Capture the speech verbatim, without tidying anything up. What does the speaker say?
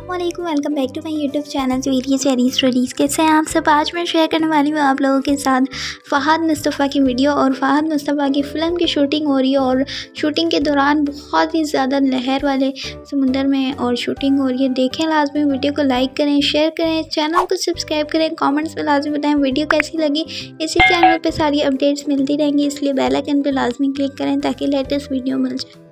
वालेकुम, welcome back to my YouTube channel video cherry stories. कैसे हैं आप सब? आज मैं शेयर करने वाली हूँ आप लोगों के साथ फ़हद मुस्तफ़ा की वीडियो। और फ़हद मुस्तफ़ा की फ़िल्म की शूटिंग हो रही है और शूटिंग के दौरान बहुत ही ज़्यादा लहर वाले समुंदर में और शूटिंग हो रही है। देखें लाजमी, वीडियो को लाइक करें, शेयर करें, चैनल को सब्सक्राइब करें, कॉमेंट्स में लाजमी बताएँ वीडियो कैसी लगी। इसी चैनल पर सारी अपडेट्स मिलती रहेंगी, इसलिए बेल आइकन पर लाजमी क्लिक करें ताकि लेटेस्ट वीडियो मिल जाए।